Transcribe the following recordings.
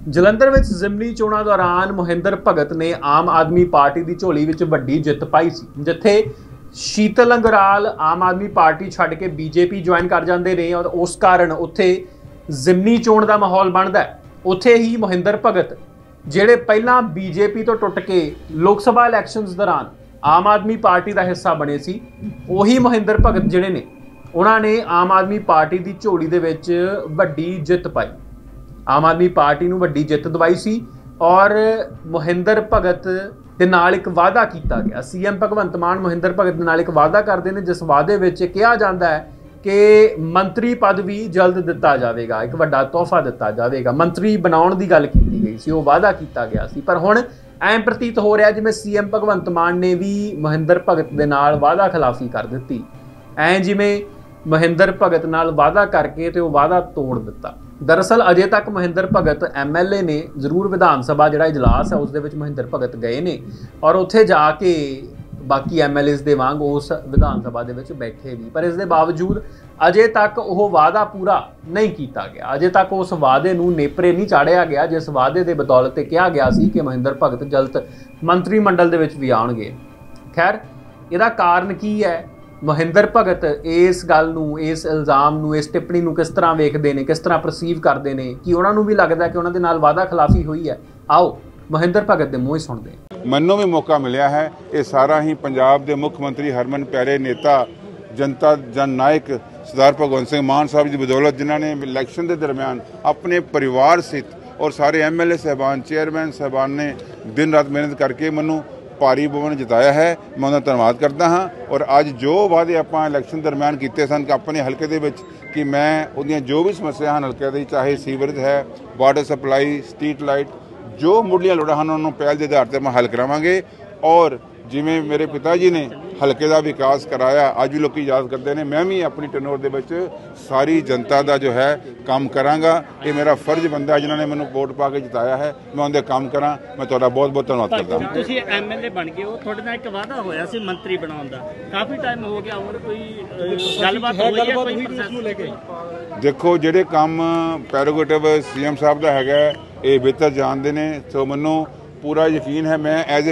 ਜਲੰਧਰ ਵਿੱਚ ਜ਼ਿਮਨੀ ਚੋਣਾਂ ਦੌਰਾਨ ਮੋਹਿੰਦਰ ਭਗਤ ਨੇ ਆਮ ਆਦਮੀ ਪਾਰਟੀ ਦੀ ਝੋਲੀ ਵਿੱਚ ਵੱਡੀ ਜਿੱਤ ਪਾਈ ਸੀ, ਜਿੱਥੇ ਸ਼ੀਤਲ ਅੰਗਰਾਲ ਆਮ ਆਦਮੀ ਪਾਰਟੀ ਛੱਡ ਕੇ ਬੀਜੇਪੀ ਜੁਆਇਨ ਕਰ ਜਾਂਦੇ ਨੇ ਔਰ ਉਸ ਕਾਰਨ ਉੱਥੇ ਜ਼ਿਮਨੀ ਚੋਣ ਦਾ ਮਾਹੌਲ ਬਣਦਾ ਹੈ। ਉੱਥੇ ਹੀ ਮੋਹਿੰਦਰ ਭਗਤ ਜਿਹੜੇ ਪਹਿਲਾਂ ਬੀਜੇਪੀ ਤੋਂ ਟੁੱਟ ਕੇ ਲੋਕ ਸਭਾ ਇਲੈਕਸ਼ਨਸ ਦੌਰਾਨ ਆਮ ਆਦਮੀ ਪਾਰਟੀ ਦਾ ਹਿੱਸਾ ਬਣੇ ਸੀ, ਉਹੀ ਮੋਹਿੰਦਰ ਭਗਤ ਜਿਹੜੇ ਨੇ ਉਹਨਾਂ ਨੇ ਆਮ ਆਦਮੀ ਪਾਰਟੀ ਦੀ ਝੋਲੀ ਦੇ ਵਿੱਚ ਵੱਡੀ ਜਿੱਤ ਪਾਈ। ਆਮ ਆਦਮੀ ਪਾਰਟੀ ਨੂੰ ਵੱਡੀ ਜਿੱਤ ਦਵਾਈ ਸੀ ਔਰ ਮੋਹਿੰਦਰ ਭਗਤ ਦੇ ਨਾਲ ਇੱਕ ਵਾਅਦਾ ਕੀਤਾ ਗਿਆ। ਸੀਐਮ ਭਗਵੰਤ ਮਾਨ ਮੋਹਿੰਦਰ ਭਗਤ ਦੇ ਨਾਲ ਇੱਕ ਵਾਅਦਾ ਕਰਦੇ ਨੇ, ਜਿਸ ਵਾਅਦੇ ਵਿੱਚ ਕਿਹਾ ਜਾਂਦਾ ਹੈ ਕਿ ਮੰਤਰੀ ਪਦ ਵੀ ਜਲਦ ਦਿੱਤਾ ਜਾਵੇਗਾ, ਇੱਕ ਵੱਡਾ ਤੋਹਫਾ ਦਿੱਤਾ ਜਾਵੇਗਾ। ਮੰਤਰੀ ਬਣਾਉਣ ਦੀ ਗੱਲ ਕੀਤੀ ਗਈ ਸੀ, ਉਹ ਵਾਅਦਾ ਕੀਤਾ ਗਿਆ ਸੀ। ਪਰ ਹੁਣ ਐਂ ਪ੍ਰਤੀਤ ਹੋ ਰਿਹਾ ਜਿਵੇਂ ਸੀਐਮ ਭਗਵੰਤ ਮਾਨ ਨੇ ਵੀ ਮੋਹਿੰਦਰ ਭਗਤ ਦੇ ਨਾਲ ਵਾਅਦਾ ਖਿਲਾਫੀ ਕਰ ਦਿੱਤੀ, ਐਂ ਜਿਵੇਂ ਮੋਹਿੰਦਰ ਭਗਤ ਨਾਲ ਵਾਅਦਾ ਕਰਕੇ ਤੇ ਉਹ ਵਾਅਦਾ ਤੋੜ ਦਿੱਤਾ। ਦਰਅਸਲ ਅਜੇ ਤੱਕ ਮੋਹਿੰਦਰ ਭਗਤ ਐਮਐਲਏ ਨੇ, ਜ਼ਰੂਰ ਵਿਧਾਨ ਸਭਾ ਜਿਹੜਾ ਇਜਲਾਸ ਹੈ ਉਸ ਦੇ ਵਿੱਚ ਮੋਹਿੰਦਰ ਭਗਤ ਗਏ ਨੇ ਔਰ ਉੱਥੇ ਜਾ ਕੇ ਬਾਕੀ ਐਮਐਲਏਸ ਦੇ ਵਾਂਗ ਉਸ ਵਿਧਾਨ ਸਭਾ ਦੇ ਵਿੱਚ ਬੈਠੇ ਵੀ, ਪਰ ਇਸ ਦੇ ਬਾਵਜੂਦ ਅਜੇ ਤੱਕ ਉਹ ਵਾਅਦਾ ਪੂਰਾ ਨਹੀਂ ਕੀਤਾ ਗਿਆ। ਅਜੇ ਤੱਕ ਉਸ ਵਾਅਦੇ ਨੂੰ ਨੇਪਰੇ ਨਹੀਂ ਚਾੜਿਆ ਗਿਆ ਜਿਸ ਵਾਅਦੇ ਦੇ ਬਦੌਲਤ ਤੇ ਕਿਹਾ ਗਿਆ ਸੀ ਕਿ ਮੋਹਿੰਦਰ ਭਗਤ ਜਲਦ ਮੰਤਰੀ ਮੰਡਲ ਦੇ ਵਿੱਚ ਵੀ ਆਉਣਗੇ। ਖੈਰ, ਇਹਦਾ ਕਾਰਨ ਕੀ ਹੈ? ਮੋਹਿੰਦਰ ਭਗਤ ਇਸ ਗੱਲ ਨੂੰ, ਇਸ ਇਲਜ਼ਾਮ ਨੂੰ, ਇਸ ਟਿੱਪਣੀ ਨੂੰ ਕਿਸ ਤਰ੍ਹਾਂ ਵੇਖਦੇ ਨੇ, ਕਿਸ ਤਰ੍ਹਾਂ ਪਰਸੀਵ ਕਰਦੇ ਨੇ? ਕਿ ਉਹਨਾਂ ਨੂੰ ਵੀ ਲੱਗਦਾ ਕਿ ਉਹਨਾਂ ਦੇ ਨਾਲ ਵਾਅਦਾ ਖਿਲਾਫੀ ਹੋਈ ਹੈ? ਆਓ ਮੋਹਿੰਦਰ ਭਗਤ ਦੇ ਮੂੰਹ ਹੀ ਸੁਣਦੇ ਹਾਂ। ਮੈਨੂੰ ਵੀ ਮੌਕਾ ਮਿਲਿਆ ਹੈ, ਇਹ ਸਾਰਾ ਹੀ ਪੰਜਾਬ ਦੇ ਮੁੱਖ ਮੰਤਰੀ ਹਰਮਨ ਪਿਆਰੇ ਨੇਤਾ ਜਨਤਾ ਜਨ ਨਾਇਕ ਸਰਦਾਰ ਭਗਵੰਤ ਸਿੰਘ ਮਾਨ ਸਾਹਿਬ ਦੀ ਬਦੌਲਤ, ਜਿਨ੍ਹਾਂ ਨੇ ਇਲੈਕਸ਼ਨ ਦੇ ਦਰਮਿਆਨ ਆਪਣੇ ਪਰਿਵਾਰ ਸਹਿਤ ਔਰ ਸਾਰੇ ਐਮਐਲਏ ਸਾਹਿਬਾਨ, ਚੇਅਰਮੈਨ ਸਾਹਿਬਾਨ ਨੇ ਦਿਨ ਰਾਤ ਮਿਹਨਤ ਕਰਕੇ ਮੈਨੂੰ ਭਾਰੀ ਬਹੁਮਤ ਜਿਤਾਇਆ ਹੈ। ਮੈਂ ਉਹਨਾਂ ਦਾ ਧੰਨਵਾਦ ਕਰਦਾ ਹਾਂ। ਔਰ ਅੱਜ ਜੋ ਵਾਅਦੇ ਆਪਾਂ ਇਲੈਕਸ਼ਨ ਦਰਮਿਆਨ ਕੀਤੇ ਸਨ ਕਿ ਆਪਣੇ ਹਲਕੇ ਦੇ ਵਿੱਚ ਕਿ ਮੈਂ ਉਹਦੀਆਂ ਜੋ ਵੀ ਸਮੱਸਿਆ ਹਨ ਹਲਕੇ ਦੀ, ਚਾਹੇ ਸੀਵਰੇਜ ਹੈ, ਵਾਟਰ ਸਪਲਾਈ, ਸਟਰੀਟ ਲਾਈਟ, ਜੋ ਮੁੱਢਲੀਆਂ ਲੋੜਾਂ ਹਨ ਉਹਨੂੰ ਪਹਿਲ ਦੇ ਆਧਾਰ 'ਤੇ ਮੈਂ ਹੱਲ ਕਰਾਵਾਂਗੇ। ਔਰ ਜਿਵੇਂ ਮੇਰੇ ਪਿਤਾ ਜੀ ਨੇ ਹਲਕੇ ਦਾ ਵਿਕਾਸ ਕਰਾਇਆ, ਅੱਜ ਵੀ ਲੋਕ ਯਾਦ ਕਰਦੇ ਨੇ, ਮੈਂ ਵੀ ਆਪਣੀ ਟੈਨੋਰ ਦੇ ਵਿੱਚ ਸਾਰੀ ਜਨਤਾ ਦਾ ਜੋ ਹੈ ਕੰਮ ਕਰਾਂਗਾ। ਇਹ ਮੇਰਾ ਫਰਜ਼ ਬਣਦਾ, ਜਿਨ੍ਹਾਂ ਨੇ ਮੈਨੂੰ ਵੋਟ ਪਾ ਕੇ ਜਿਤਾਇਆ ਹੈ, ਮੈਂ ਉਹਦੇ ਕੰਮ ਕਰਾਂ। ਮੈਂ ਤੁਹਾਡਾ ਬਹੁਤ ਬਹੁਤ ਧੰਨਵਾਦ ਕਰਦਾ ਹਾਂ। ਤੁਸੀਂ ਐਮਐਲਏ ਬਣ ਗਏ ਹੋ, ਤੁਹਾਡੇ ਨਾਲ ਇੱਕ ਵਾਅਦਾ ਹੋਇਆ ਸੀ ਮੰਤਰੀ ਬਣਾਉਣ ਦਾ, ਕਾਫੀ ਟਾਈਮ ਹੋ ਗਿਆ, ਹੋਰ ਕੋਈ ਗੱਲਬਾਤ ਹੋਈ ਹੈ ਕੋਈ ਪ੍ਰੋਸੈਸ ਨੂੰ ਲੈ ਕੇ? ਦੇਖੋ, ਜਿਹੜੇ ਕੰਮ ਪ੍ਰੈਰੋਗੇਟਿਵ ਸੀਐਮ ਸਾਹਿਬ ਦਾ ਹੈਗਾ ਇਹ ਬਿਹਤਰ ਜਾਣਦੇ ਨੇ, ਸੋ ਮੈਨੂੰ ਪੂਰਾ ਯਕੀਨ ਹੈ ਮੈਂ as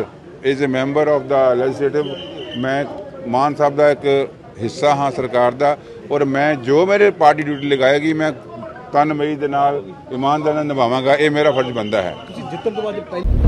a member of the legislative ਮੈਂ ਮਾਨ ਸਾਹਿਬ ਦਾ ਇੱਕ ਹਿੱਸਾ ਹਾਂ ਸਰਕਾਰ ਦਾ, ਔਰ ਮੈਂ ਜੋ ਮੇਰੇ ਪਾਰਟੀ ਡਿਊਟੀ ਲਗਾਏਗੀ ਮੈਂ ਤਨਮਈ ਦੇ ਨਾਲ ਇਮਾਨਦਾਰੀ ਨਾਲ ਨਿਭਾਵਾਂਗਾ। ਇਹ ਮੇਰਾ ਫਰਜ਼ ਬਣਦਾ ਹੈ।